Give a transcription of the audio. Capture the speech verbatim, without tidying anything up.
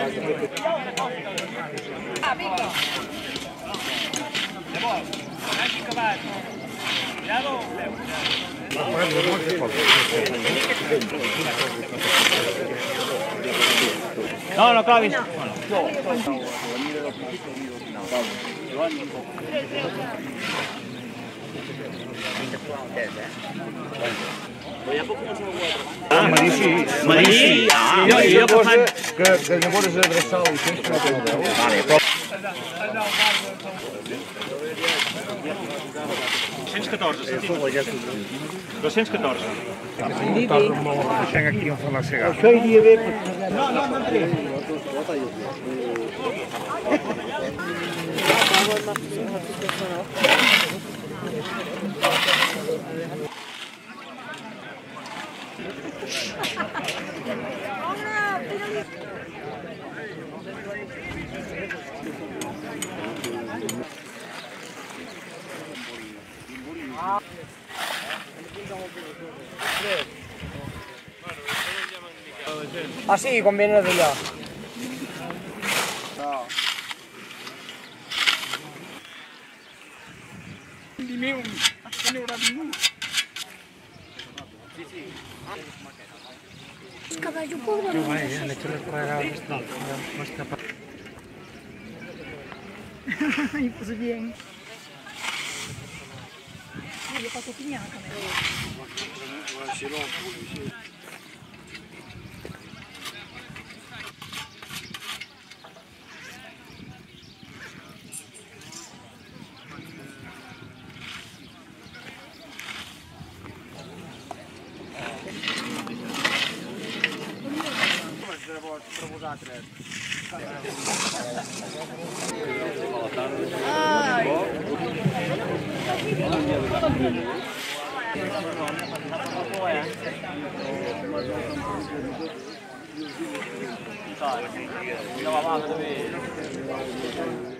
Ah, vinga. Llavors, hagi acabat. Cuidado. No, no clavis. Ah, Marí sí. Marí, ah, jo, jo que fan... Que, que llavors adreçar i tens que no tens veu. Vale, però... dos-cents catorze, dos-cents catorze. Deixem aquí on fa la cegada. Això iria bé per... No, no, no entré. Ah, sí, quan venen d'allà. Ni meu, que n'hi haurà ningú. Sí, sí. Caballo pobre. Yo vaya, han hecho recuadrar esto. Muestra para... Ay, pues bien. Ay, yo paso piñata. Per vosaltres. Ai!